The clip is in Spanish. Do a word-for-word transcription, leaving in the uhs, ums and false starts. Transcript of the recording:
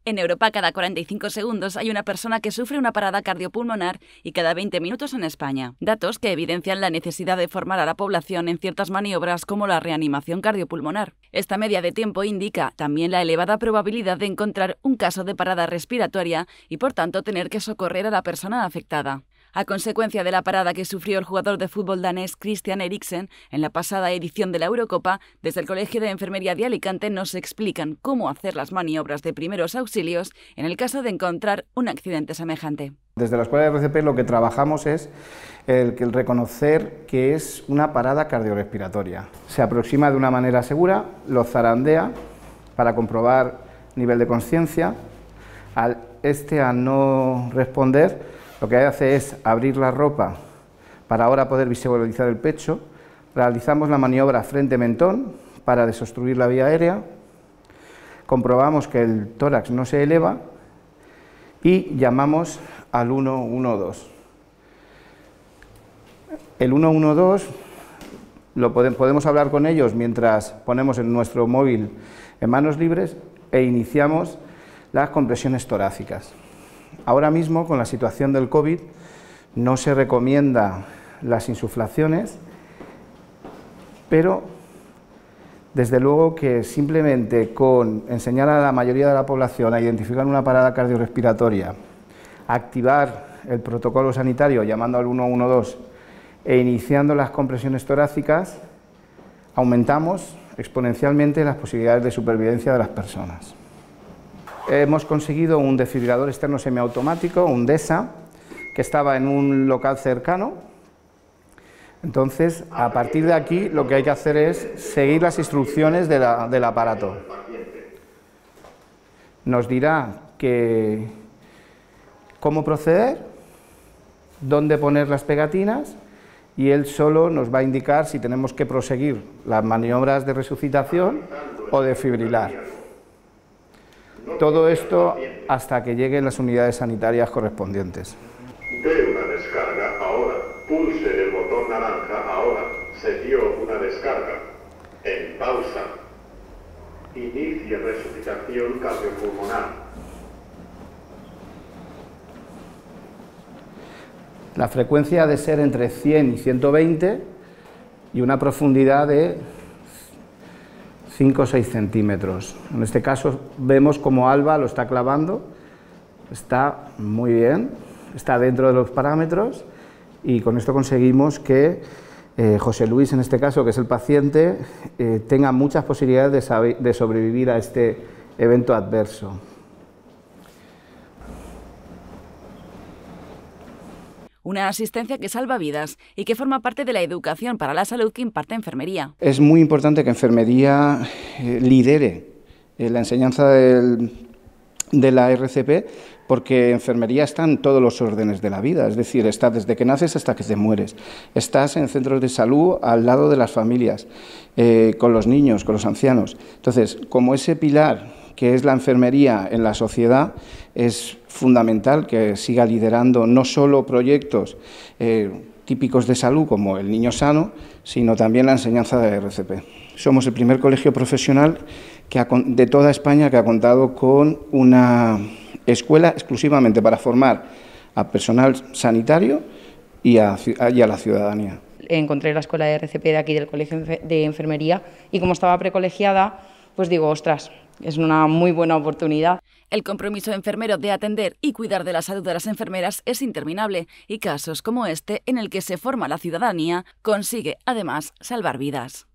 En Europa, cada cuarenta y cinco segundos hay una persona que sufre una parada cardiopulmonar y cada veinte minutos en España. Datos que evidencian la necesidad de formar a la población en ciertas maniobras como la reanimación cardiopulmonar. Esta media de tiempo indica también la elevada probabilidad de encontrar un caso de parada respiratoria y, por tanto, tener que socorrer a la persona afectada. A consecuencia de la parada que sufrió el jugador de fútbol danés Christian Eriksen en la pasada edición de la Eurocopa, desde el Colegio de Enfermería de Alicante nos explican cómo hacer las maniobras de primeros auxilios en el caso de encontrar un accidente semejante. Desde la Escuela de R C P lo que trabajamos es el, el reconocer que es una parada cardiorrespiratoria. Se aproxima de una manera segura, lo zarandea para comprobar nivel de conciencia. Al este a no responder, lo que hace es abrir la ropa para ahora poder visualizar el pecho. Realizamos la maniobra frente-mentón para desobstruir la vía aérea. Comprobamos que el tórax no se eleva y llamamos al uno uno dos. El uno uno dos lo podemos hablar con ellos mientras ponemos en nuestro móvil en manos libres e iniciamos las compresiones torácicas. Ahora mismo, con la situación del COVID, no se recomienda las insuflaciones, pero desde luego que simplemente con enseñar a la mayoría de la población a identificar una parada cardiorrespiratoria, activar el protocolo sanitario llamando al uno uno dos e iniciando las compresiones torácicas, aumentamos exponencialmente las posibilidades de supervivencia de las personas. Hemos conseguido un desfibrilador externo semiautomático, un D E S A, que estaba en un local cercano. Entonces, a partir de aquí, lo que hay que hacer es seguir las instrucciones de la, del aparato. Nos dirá que, cómo proceder, dónde poner las pegatinas, y él solo nos va a indicar si tenemos que proseguir las maniobras de resucitación o de fibrilar. Todo esto hasta que lleguen las unidades sanitarias correspondientes. De una descarga ahora. Pulse el botón naranja ahora. Se dio una descarga. En pausa. Inicie resucitación cardiopulmonar. La frecuencia ha de ser entre cien y ciento veinte y una profundidad de cinco o seis centímetros. En este caso vemos como Alba lo está clavando, está muy bien, está dentro de los parámetros y con esto conseguimos que eh, José Luis, en este caso, que es el paciente, eh, tenga muchas posibilidades de, de sobrevivir a este evento adverso. Una asistencia que salva vidas y que forma parte de la educación para la salud que imparte enfermería. Es muy importante que enfermería eh, lidere eh, la enseñanza del, de la R C P, porque enfermería está en todos los órdenes de la vida, es decir, está desde que naces hasta que te mueres. Estás en centros de salud al lado de las familias, eh, con los niños, con los ancianos. Entonces, como ese pilar que es la enfermería en la sociedad, es fundamental que siga liderando no solo proyectos eh, típicos de salud como el Niño Sano, sino también la enseñanza de R C P. Somos el primer colegio profesional que ha, de toda España que ha contado con una escuela exclusivamente para formar a personal sanitario y a, y a la ciudadanía. Encontré la escuela de R C P de aquí del Colegio de Enfermería y como estaba precolegiada, pues digo, ostras, es una muy buena oportunidad. El compromiso enfermero de atender y cuidar de la salud de las enfermeras es interminable y casos como este, en el que se forma la ciudadanía, consigue además salvar vidas.